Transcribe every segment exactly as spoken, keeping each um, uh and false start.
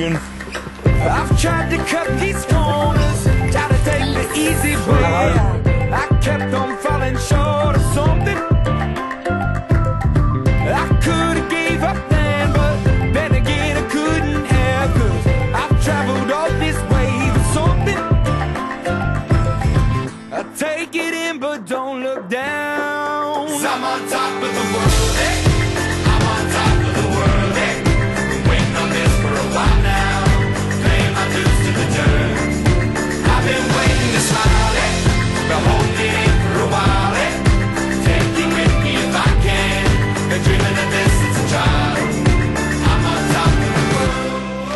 million. I've tried to cut these corners, try to take the easy way. I kept on falling short of something. I could've gave up then, but then again I couldn't have, 'cause I've traveled all this way for something. I take it in but don't look down. 'Cause I'm on top of the world, eh? I'm on top of the world, eh? Been waiting on this for a while now, paying my dues to the dirt. I've been waiting to smile, eh? Been holding it for a while, eh? Take it with me if I can. Been dreaming of this since a child. I'm on top of the world.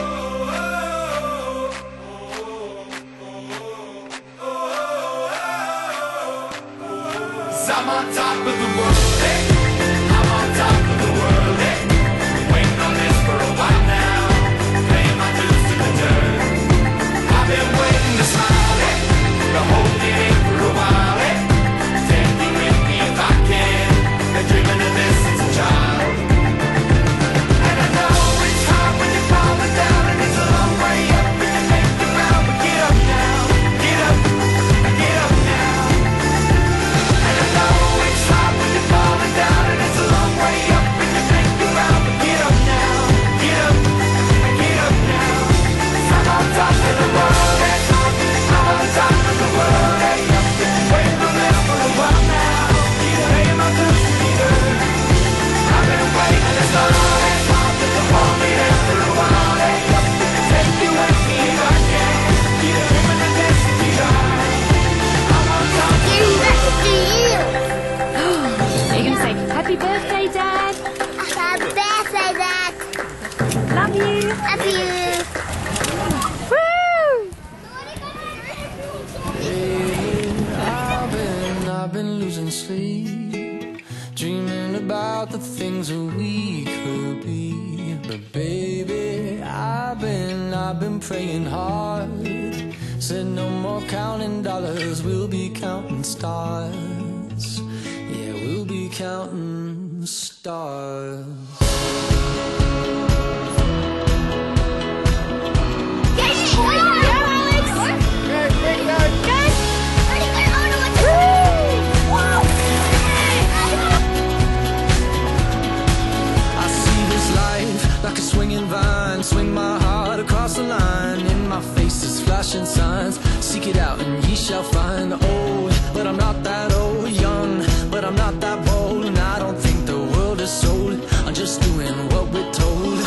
'Cause I'm on top of the world, eh? I'm on top of the world, eh? Been waiting on this for a while now, paying my dues to the dirt. I've been waiting to smile, eh? Been holding it for a while, eh? Take it with me if I can. Been dreaming of this since a child. And I know it's hard when you're falling down, and it's a long way up when you make the ground. But get up now, get up, get up now. And I know it's hard when you're falling down, and it's a long way up when you make the ground. But get up now, get up, get up now. 'Cause I'm on top of the world, eh? I'm on top of the world, eh? Waiting for this for a while now, paying my dues to the earth. I've been waiting this long, eh? Hold me there for a while, eh? Take you with me if I can. Dreaming of this to be done. I'm on top of the world. Are you going to say, happy birthday, Dad? Happy birthday, Dad. Love you. Love you. Woo! I've been, I've been losing sleep, dreaming about the things that we could be. But baby, I've been, I've been praying hard. Said no more counting dollars, we'll be counting stars. Yeah, we'll be counting stars. I see this life like a swinging vine, swing my heart across the line. In my face is flashing signs, seek it out and ye shall find. Old, but I'm not that old. Young, but I'm not that bold. And I don't think the world is sold, I'm just doing what we're told.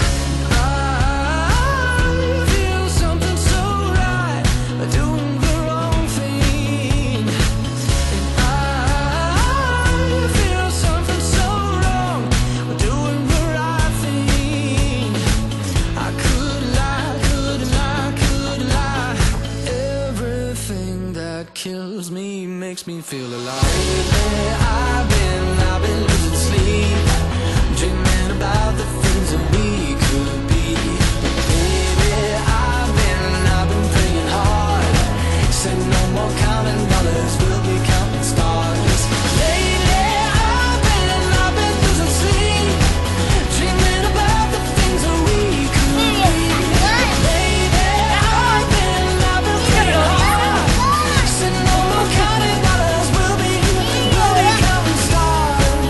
I feel something so right, doing the wrong thing. And I feel something so wrong, doing the right thing. I could lie, could lie, could lie. Everything that kills me makes me feel alive. Lately I've been, I've been losing sleep, dreaming about the things that we could be. Baby, I've been, I've been praying hard. Said no more counting dollars, we'll be counting stars. Lately I've been, I've been losing sleep, dreaming about the things that we could be. Baby, I've been, I've been praying hard. Said no more counting dollars, we'll be, we'll be counting stars.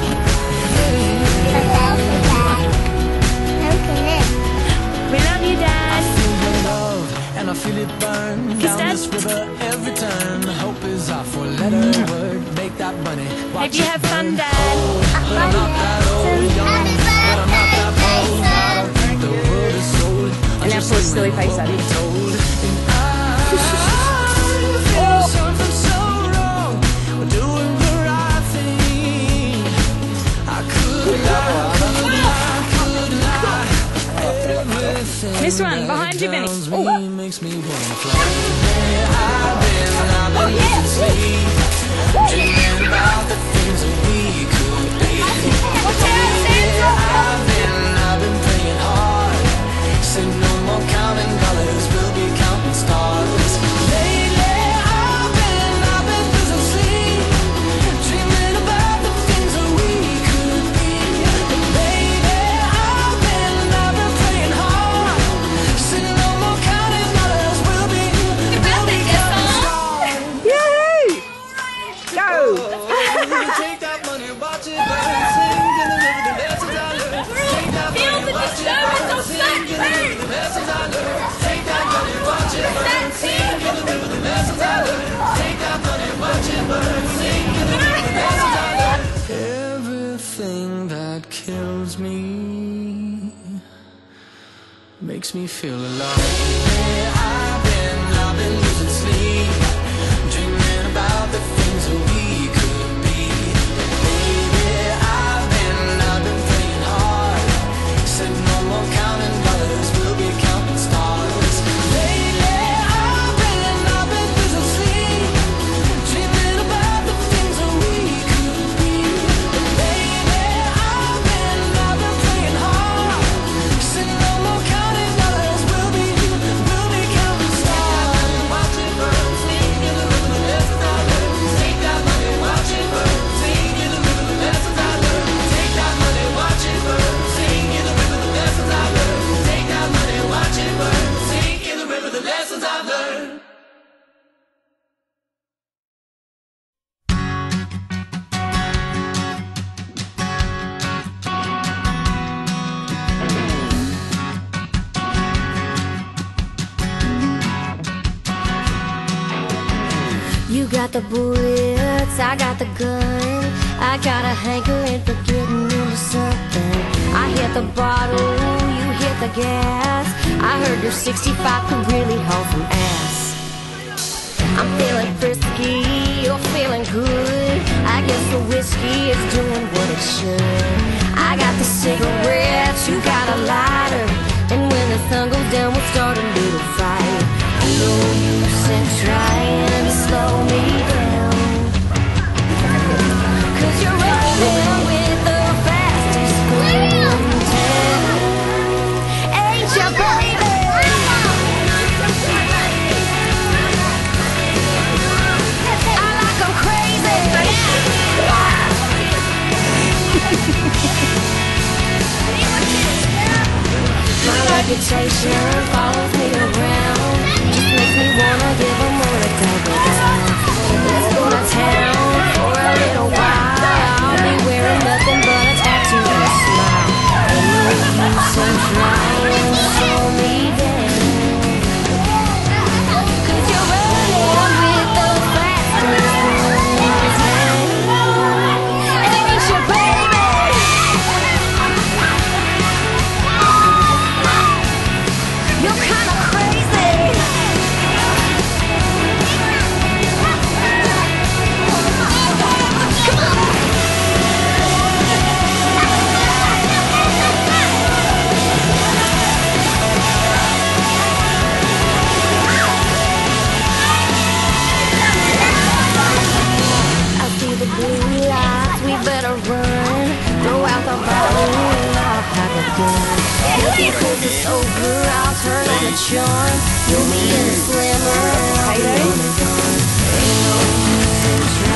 We love you, Dad. Feel your love and I feel it burn Kiss down Dad. this river every turn. Hope is our four-letter word. Make that money. Watch Hope you it have fun, burn. Dad. Old, but I'm not that old. Young, but I'm not that bold. I don't think the world is sold, I'm And now just put a silly doing face what at we're it. told. And I feel something so wrong, we're doing the right thing. I could lie, could lie, could lie. Everything This one, that behind you, Benny. drowns Oh. me makes me wanna fly. I've been, I've been losing sleep, dreaming about the things that we could be. I've been, I've been praying hard. Said no more counting dollars, we'll be counting stars. Lately I've been, I've been losing sleep, dreaming about the things that we could be. Baby, I've been, I've been praying hard. makes me feel alive. Yeah, I've been, I've been losing sleep, dreaming about the things that we could be. Baby, I've been, I've been playing hard. Said no more counting dollars, we'll be counting stars. Lately, I've been, I've been losing sleep, dreaming about the things that we could be. Baby, I've been, I've been playing hard. Said no more counting dollars, we'll be, we'll be counting stars. Watch it burn, sing in the rhythm of the lessons I learned. Take that money, watch it burn, sing in the rhythm of the lessons I learned. Take that money, watch it burn, sing in the rhythm of the lessons I learned. Take that money, watch it burn, sing in the rhythm of the lessons I've learned. You got the bullets, I got the gun. I got a hankering for getting into something. I hit the bottle, you hit the gas. I heard your sixty-five could really haul some ass. I'm feeling frisky, you're feeling good. I guess the whiskey is doing what it should. I got the cigarettes, you got a lighter, and when the sun goes down we'll start a little fight. No use in trying to slow me down, 'cause you're rolling with the fastest girl in town. Ain't ya, baby? I like 'em crazy. My reputation follows me around, just makes me wanna give 'em more to talk about. Let's go to town for a little while. I'll be wearing nothing but a tattoo and a smile. No use in trying to slow me down, 'cause you're running with the fastest girl in town. Ain't you, baby? You're kinda crazy. I see the blue lights, we better run. Throw out the bottle, I'll pack a gun. If you hold this over, I'll turn on the charm. You'll be in the slammer, I'll be in the gun. Ain't no use in